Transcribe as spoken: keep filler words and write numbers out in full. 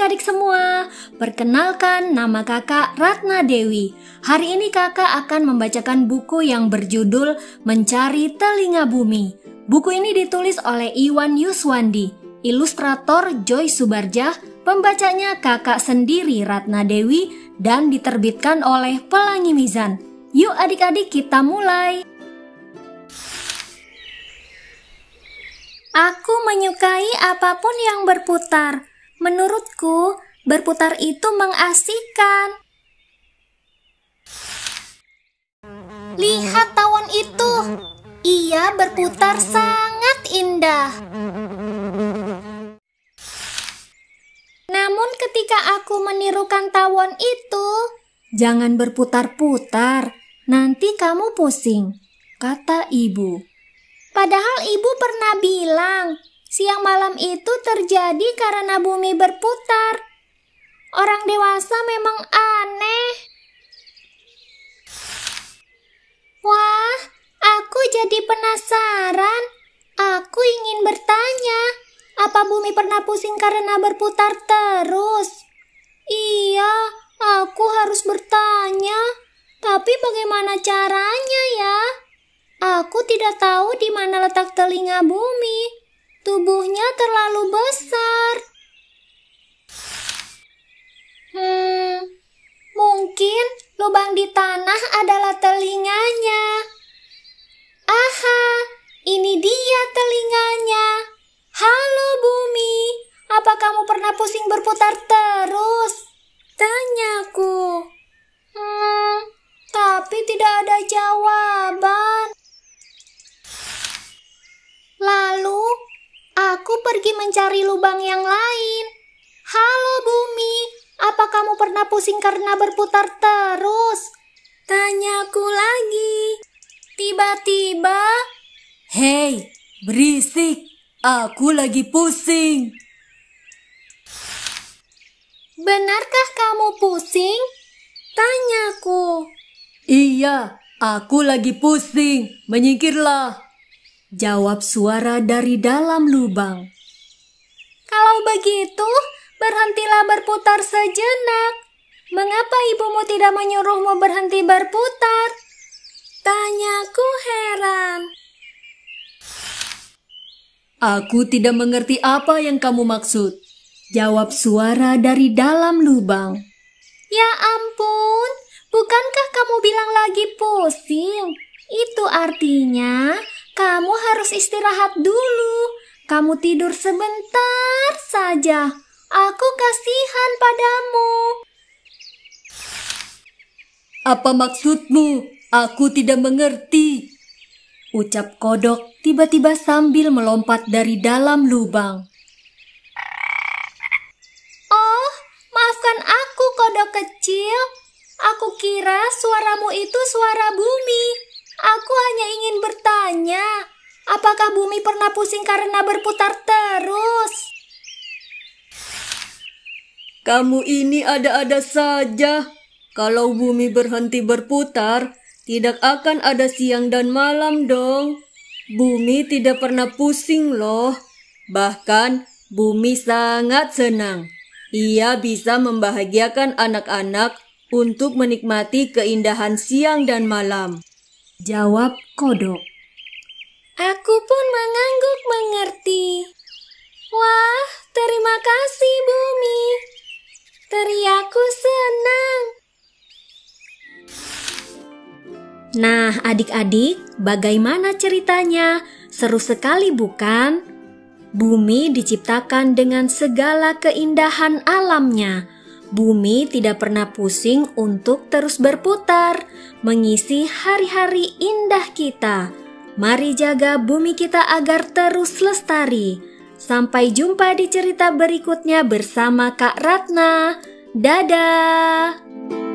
adik-adik semua, perkenalkan nama kakak Ratna Dewi. Hari ini kakak akan membacakan buku yang berjudul Mencari Telinga Bumi. Buku ini ditulis oleh Iwan Yuswandi, ilustrator Joy Subarjah, pembacanya kakak sendiri Ratna Dewi, dan diterbitkan oleh Pelangi Mizan. Yuk adik-adik kita mulai. Aku menyukai apapun yang berputar. Menurutku, berputar itu mengasihkan. Lihat tawon itu. Ia berputar sangat indah. Namun ketika aku menirukan tawon itu, jangan berputar-putar, nanti kamu pusing, kata ibu. Padahal ibu pernah bilang, siang malam itu terjadi karena bumi berputar. Orang dewasa memang aneh. Wah, aku jadi penasaran. Aku ingin bertanya, apa bumi pernah pusing karena berputar terus? Iya, aku harus bertanya. Tapi bagaimana caranya ya? Aku tidak tahu di mana letak telinga bumi. Tubuhnya terlalu besar. Hmm, mungkin lubang di tanah adalah telinganya. Aha, ini dia telinganya. Halo bumi, apa kamu pernah pusing berputar terus? Tanyaku. Hmm, tapi tidak ada jawaban. Lalu, aku pergi mencari lubang yang lain. Halo bumi, apa kamu pernah pusing karena berputar terus? Tanyaku lagi. Tiba-tiba, hei, berisik, aku lagi pusing. Benarkah kamu pusing? Tanyaku. Iya, aku lagi pusing, menyingkirlah, jawab suara dari dalam lubang. Kalau begitu, berhentilah berputar sejenak. Mengapa ibumu tidak menyuruhmu berhenti berputar? Tanyaku heran. Aku tidak mengerti apa yang kamu maksud, jawab suara dari dalam lubang. Ya ampun, bukankah kamu bilang lagi pusing? Itu artinya kamu harus istirahat dulu. Kamu tidur sebentar saja. Aku kasihan padamu. Apa maksudmu? Aku tidak mengerti, ucap kodok tiba-tiba sambil melompat dari dalam lubang. Oh, maafkan aku kodok kecil. Aku kira suaramu itu suara bumi. Aku hanya ingin bertanya, apakah bumi pernah pusing karena berputar terus? Kamu ini ada-ada saja. Kalau bumi berhenti berputar, tidak akan ada siang dan malam dong. Bumi tidak pernah pusing loh. Bahkan bumi sangat senang. Ia bisa membahagiakan anak-anak untuk menikmati keindahan siang dan malam, jawab kodok. Aku pun mengangguk mengerti. Wah, terima kasih bumi. Teriakku senang. Nah, adik-adik, bagaimana ceritanya? Seru sekali bukan? Bumi diciptakan dengan segala keindahan alamnya. Bumi tidak pernah pusing untuk terus berputar, mengisi hari-hari indah kita. Mari jaga bumi kita agar terus lestari. Sampai jumpa di cerita berikutnya bersama Kak Ratna. Dadah!